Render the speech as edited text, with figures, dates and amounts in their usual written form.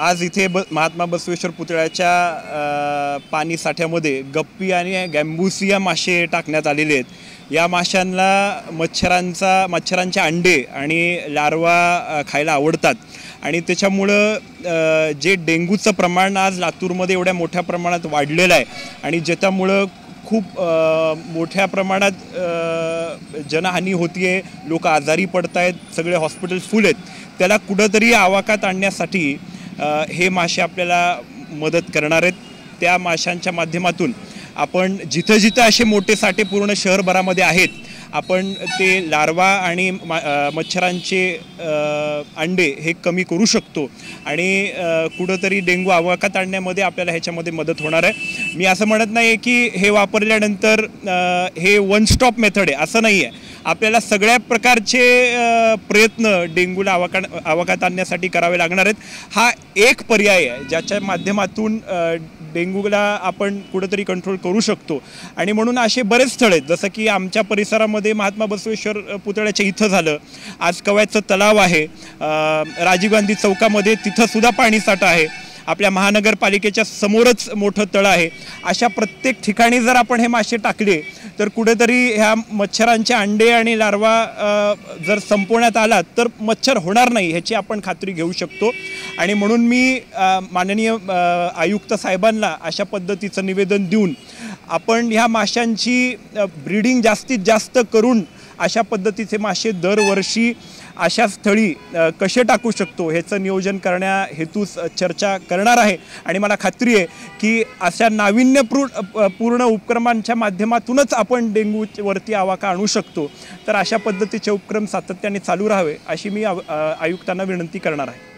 आज इथे महात्मा बसवेश्वर पुतळ्याच्या पाणी साठ्यामध्ये गप्पी आणि गॅम्बुसिया मासे टाकण्यात आलेले आहेत। या माशांना मच्छरांचे अंडे आणि लार्वा खायला आवडतात आणि त्याच्यामुळं जे डेंग्यूचं प्रमाण आज लातूरमध्ये एवढ्या मोठ्या प्रमाणात वाढलेलं आहे आणि ज्याच्यामुळं खूप मोठ्या प्रमाणात जनहानी होतीये, लोक आजारी पडत आहेत, सगळे हॉस्पिटल फुल आहेत। त्याला कुठंतरी आवाकात आणण्यासाठी हे मासे आपल्याला मदत करणार आहेत। त्या माशांच्या माध्यमातून आपण जिथं जिथं असे मोठे साठे पूर्ण शहरभरामध्ये आहेत, आपण ते लार्वा आणि मच्छरांचे अंडे हे कमी करू शकतो आणि कुठंतरी डेंग्यू आवाकात आणण्यामध्ये आपल्याला ह्याच्यामध्ये मदत होणार आहे। मी असं म्हणत नाही की हे वापरल्यानंतर हे वन स्टॉप मेथड आहे, असं नाही आहे। आपल्याला सगळ्या प्रकारचे प्रयत्न डेंग्यूला आवाकात आणण्यासाठी करावे लागणार आहेत। हा एक पर्याय आहे ज्याच्या माध्यमातून डेंग्यूला आपण कुठेतरी कंट्रोल करू शकतो आणि म्हणून असे बरेच स्थळ आहेत, जसं की आमच्या परिसरामध्ये महात्मा बसवेश्वर पुतळ्याच्या इथं झालं, आज कव्याचं तलाव आहे, राजीव गांधी चौकामध्ये तिथं सुद्धा पाणी साठा आहे, आपल्या महानगरपालिकेच्या समोरच मोठं तळ आहे। अशा प्रत्येक ठिकाणी जर आपण हे मासे टाकले तर कुठेतरी ह्या मच्छरांचे अंडे आणि लार्वा जर संपवण्यात आला तर मच्छर होणार नाही ह्याची आपण खात्री घेऊ शकतो। आणि म्हणून मी माननीय आयुक्त साहेबांना अशा पद्धतीचं निवेदन देऊन आपण ह्या माशांची ब्रीडिंग जास्तीत जास्त करून अशा पद्धतीचे मासे दरवर्षी अशा स्थळी कसे टाकू शकतो ह्याचं नियोजन करण्या हेतूस चर्चा करणार आहे आणि मला खात्री आहे की अशा नाविन्यपूर्ण उपक्रमांच्या माध्यमातूनच आपण डेंग्यूवरती आवाका आणू शकतो। तर अशा पद्धतीचे उपक्रम सातत्याने चालू राहावे अशी मी आयुक्तांना विनंती करणार आहे।